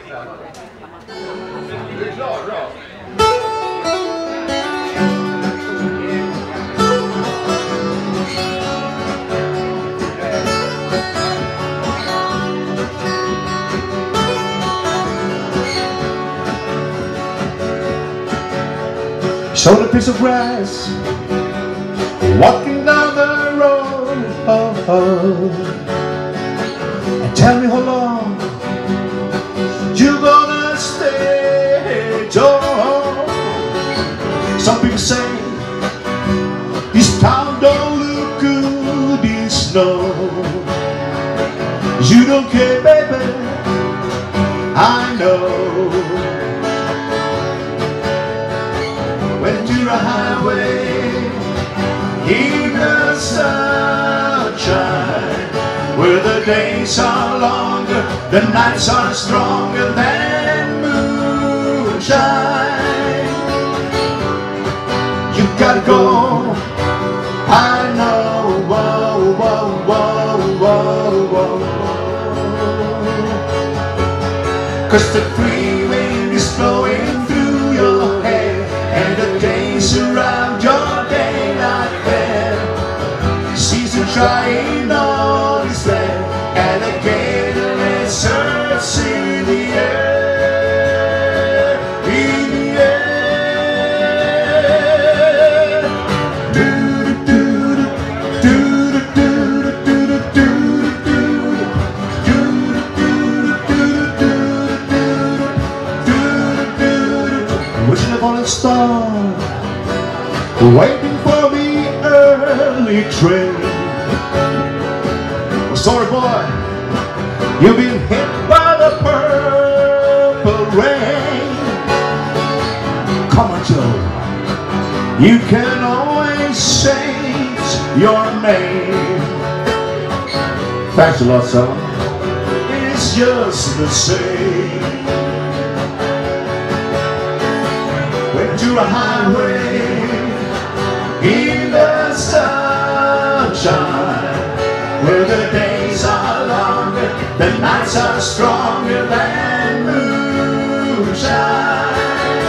Sold a piece of grass, walking down the road, and tell me how long you gonna stay, Joe. Some people say this town don't look good in snow. You don't care, baby, I know. Went to the highway in the sunshine, where the days are longer, the nights are stronger than moonshine. You gotta go, I know, whoa, whoa, whoa, whoa, whoa, whoa. 'Cause the free wind is blowing through your hair, and the days around your daylight fair. Season trying on its way, and again it surges in the air, in the air. Do do do do do do do do do do. Wishing upon a star, waiting for the early train. Oh, sorry boy, you've been hit by the purple rain. Come on Joe, you can always change your name. Thanks a lot, son. It's just the same. Went to a highway in the sunshine, where the days are longer, the nights are stronger than moonshine.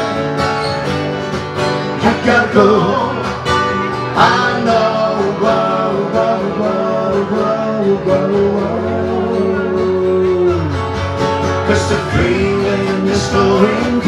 You gotta go, I know, whoa, whoa, whoa, whoa, whoa, whoa. 'Cause the free wind is blowing